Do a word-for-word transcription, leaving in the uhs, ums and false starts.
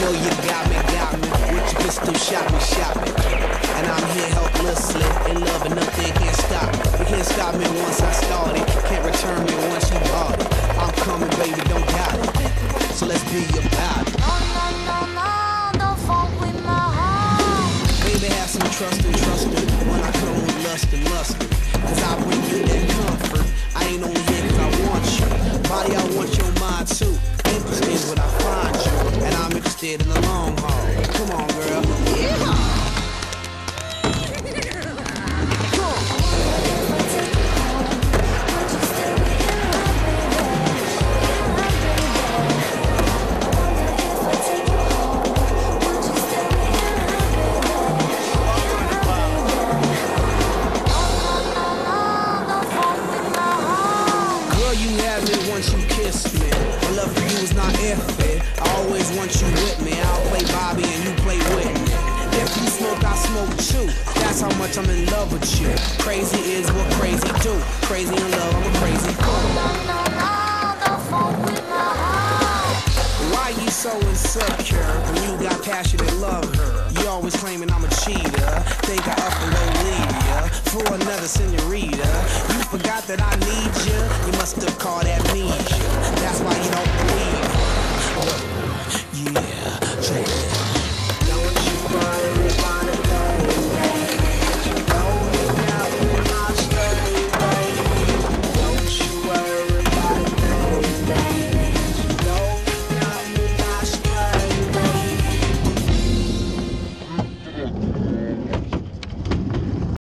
know you got me, got me. With your pistol, shot me, shot me. And I'm here helplessly, in love and nothing can't stop me. You can't stop me once I started, can't return me once you bought it. I'm coming, baby, don't doubt it. So let's be about it. No, no, no, no, don't fuck with my heart. Baby, have some trust and trust me when I come with lust and lust. Cause I bring you that comfort. I ain't only here cause I want you. Body, I want your mind too. Interested when I find you. And I'm interested in the long haul. Come on, girl. Yeah. Once you kiss me, my love for you is not iffy. I always want you with me. I'll play Bobby and you play with me. If you smoke, I smoke too. That's how much I'm in love with you. Crazy is what crazy do. Crazy in love, I'm a crazy fool. No, no, no, don't fuck with my heart. Why you so insecure when you got passionate love her? You always claiming I'm a cheater. Think I up and go leave ya for another senorita. You forgot that I need you. You must have caught amnesia. That's why you don't believe.